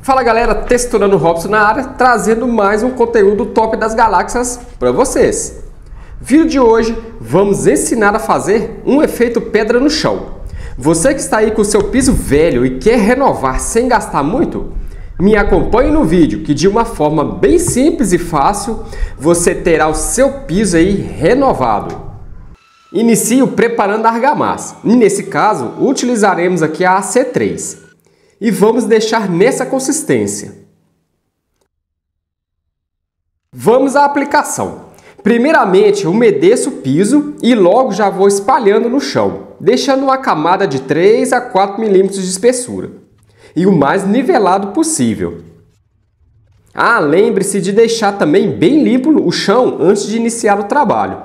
Fala galera, Texturando Robson na área, trazendo mais um conteúdo top das galáxias para vocês. Vídeo de hoje, vamos ensinar a fazer um efeito pedra no chão. Você que está aí com o seu piso velho e quer renovar sem gastar muito, me acompanhe no vídeo que de uma forma bem simples e fácil, você terá o seu piso aí renovado. Inicio preparando a argamassa, e nesse caso utilizaremos aqui a AC3. E vamos deixar nessa consistência. Vamos à aplicação. Primeiramente, umedeço o piso e logo já vou espalhando no chão, deixando uma camada de 3 a 4 milímetros de espessura e o mais nivelado possível. Lembre-se de deixar também bem limpo o chão antes de iniciar o trabalho.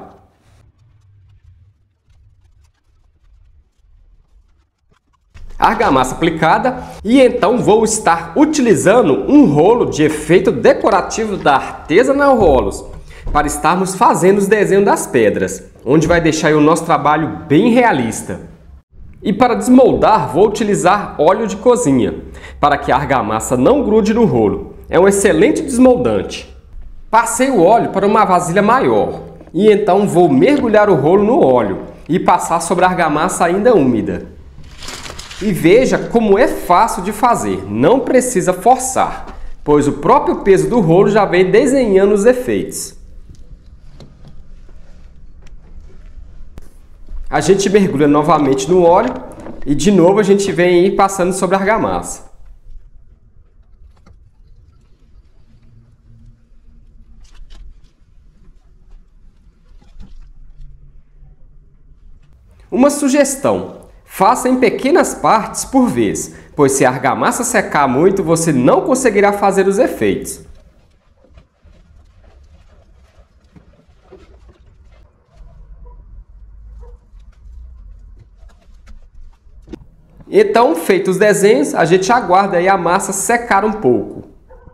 Argamassa aplicada, e então vou estar utilizando um rolo de efeito decorativo da Artesanal Rolos para estarmos fazendo os desenhos das pedras, onde vai deixar aí o nosso trabalho bem realista. E para desmoldar vou utilizar óleo de cozinha, para que a argamassa não grude no rolo. É um excelente desmoldante. Passei o óleo para uma vasilha maior, e então vou mergulhar o rolo no óleo e passar sobre a argamassa ainda úmida. E veja como é fácil de fazer, não precisa forçar, pois o próprio peso do rolo já vem desenhando os efeitos. A gente mergulha novamente no óleo e de novo a gente vem aí passando sobre a argamassa. Uma sugestão. Faça em pequenas partes por vez, pois se a argamassa secar muito, você não conseguirá fazer os efeitos. Então, feitos os desenhos, a gente aguarda aí a massa secar um pouco.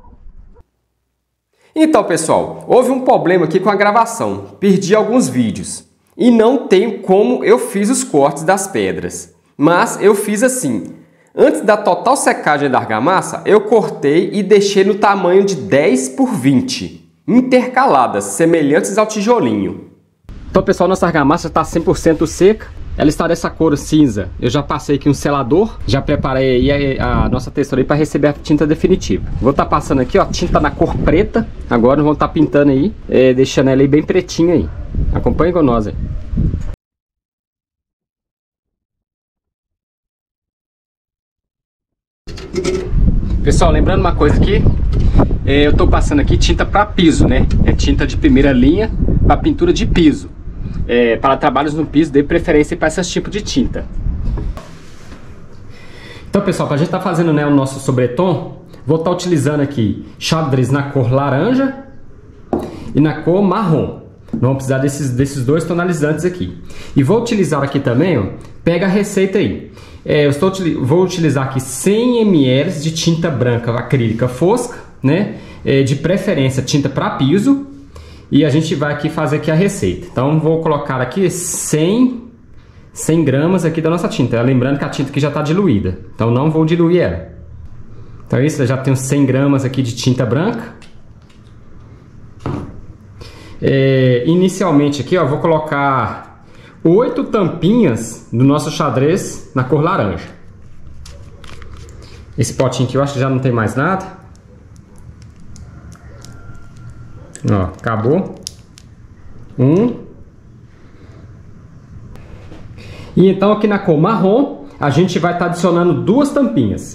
Então, pessoal, houve um problema aqui com a gravação. Perdi alguns vídeos. E não tenho como eu fiz os cortes das pedras. Mas eu fiz assim. Antes da total secagem da argamassa, eu cortei e deixei no tamanho de 10 por 20. Intercaladas, semelhantes ao tijolinho. Então, pessoal, nossa argamassa está 100% seca. Ela está dessa cor cinza. Eu já passei aqui um selador. Já preparei aí a nossa textura para receber a tinta definitiva. Vou estar passando aqui, ó, tinta na cor preta. Agora vamos estar pintando aí, deixando ela aí bem pretinha aí. Acompanhe com nós aí. Pessoal, lembrando uma coisa aqui, eu estou passando aqui tinta para piso, né? É tinta de primeira linha para pintura de piso. Para trabalhos no piso, dê preferência para esse tipo de tinta. Então, pessoal, para a gente estar fazendo, né, o nosso sobretom, vou estar utilizando aqui xadrez na cor laranja e na cor marrom. Vamos precisar desses dois tonalizantes aqui. E vou utilizar aqui também, ó, pega a receita aí. Vou utilizar aqui 100 ml de tinta branca acrílica fosca, né? De preferência tinta para piso. E a gente vai aqui fazer aqui a receita. Então vou colocar aqui 100 gramas aqui da nossa tinta. Lembrando que a tinta aqui já está diluída, então não vou diluir ela. Então é isso, eu já tenho 100 gramas aqui de tinta branca. Inicialmente aqui, ó, vou colocar 8 tampinhas do nosso xadrez na cor laranja. Esse potinho aqui eu acho que já não tem mais nada. Ó, acabou. E então aqui na cor marrom a gente vai estar adicionando 2 tampinhas.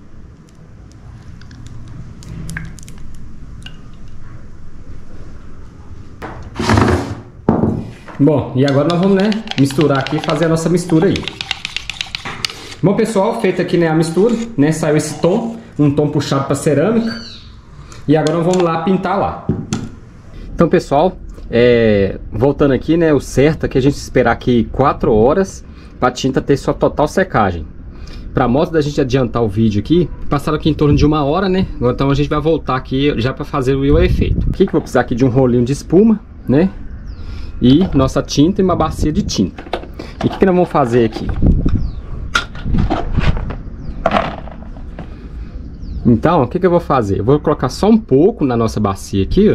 Bom, e agora nós vamos, né, misturar aqui e fazer a nossa mistura aí. Bom, pessoal, feita aqui, né, a mistura, né, saiu esse tom, um tom puxado para cerâmica. E agora nós vamos lá pintar lá. Então, pessoal, voltando aqui, né, o certo é que a gente esperar aqui 4 horas para a tinta ter sua total secagem. Para modo da gente adiantar o vídeo aqui, passaram aqui em torno de 1 hora, né? Então a gente vai voltar aqui já para fazer o efeito. Aqui que eu vou precisar aqui de um rolinho de espuma, né? E nossa tinta e uma bacia de tinta. E o que nós vamos fazer aqui? Então, o que eu vou fazer? Eu vou colocar só um pouco na nossa bacia aqui, ó.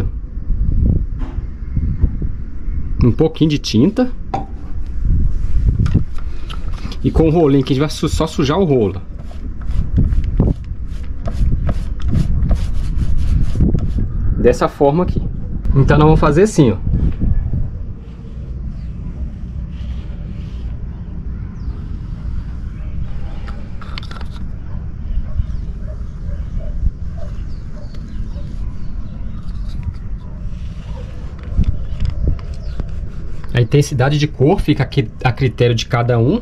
Um pouquinho de tinta. E com o rolinho aqui a gente vai só sujar o rolo. Dessa forma aqui. Então nós vamos fazer assim, ó. A intensidade de cor fica aqui a critério de cada um.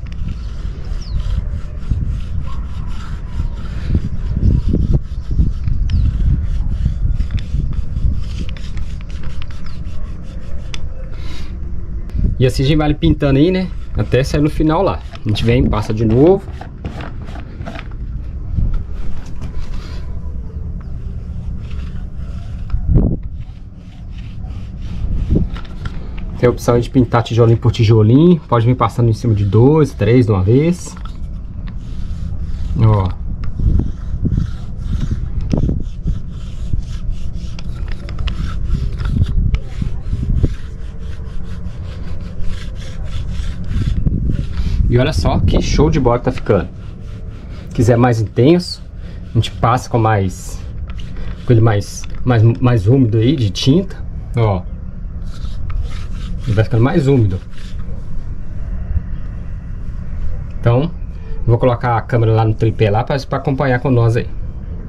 E assim a gente vai pintando aí, né? Até sair no final lá. A gente vem, passa de novo. Tem a opção de pintar tijolinho por tijolinho. Pode vir passando em cima de 2, 3 de uma vez. Ó. E olha só que show de bola que tá ficando. Se quiser mais intenso, a gente passa com mais... com ele mais úmido aí, de tinta. Ó. Ele vai ficando mais úmido. Então, vou colocar a câmera lá no tripé lá para acompanhar com nós aí.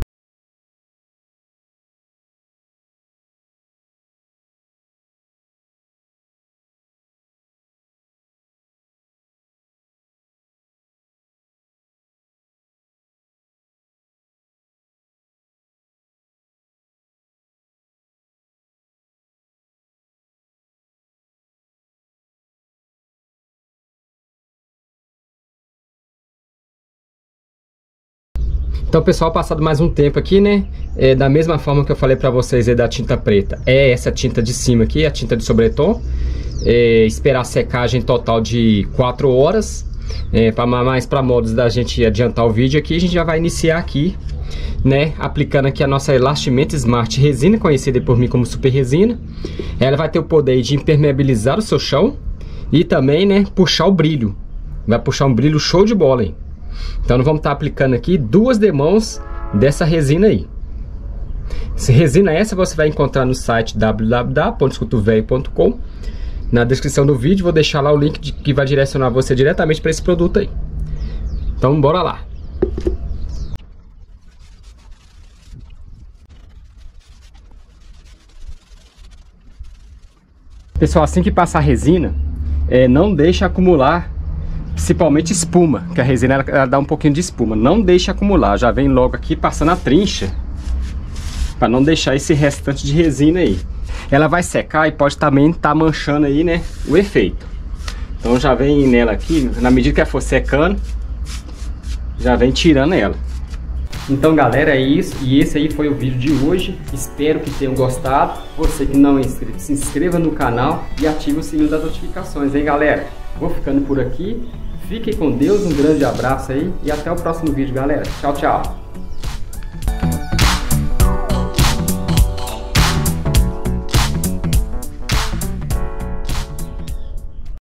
Então, pessoal, passado mais um tempo aqui, né? Da mesma forma que eu falei pra vocês aí da tinta preta. É essa tinta de cima aqui, a tinta de sobretom. Esperar a secagem total de 4 horas. Mais para modos da gente adiantar o vídeo aqui, a gente já vai iniciar aqui, né? Aplicando aqui a nossa Elastimento Smart Resina, conhecida por mim como Super Resina. Ela vai ter o poder de impermeabilizar o seu chão e também, né, puxar o brilho. Vai puxar um brilho show de bola, hein? Então nós vamos estar aplicando aqui 2 demãos dessa resina aí. Essa resina você vai encontrar no site www.escutovelho.com. Na descrição do vídeo vou deixar lá o link que vai direcionar você diretamente para esse produto aí. Então bora lá. Pessoal, assim que passar a resina, não deixa acumular, principalmente espuma, que a resina ela dá um pouquinho de espuma. Não deixa acumular, já vem logo aqui passando a trincha, para não deixar esse restante de resina aí. Ela vai secar e pode também estar manchando aí, né, o efeito. Então já vem nela aqui, na medida que ela for secando, já vem tirando ela. Então galera, é isso, e esse aí foi o vídeo de hoje. Espero que tenham gostado. Você que não é inscrito, se inscreva no canal e ative o sininho das notificações, hein galera. Vou ficando por aqui. Fiquem com Deus, um grande abraço aí e até o próximo vídeo, galera. Tchau, tchau.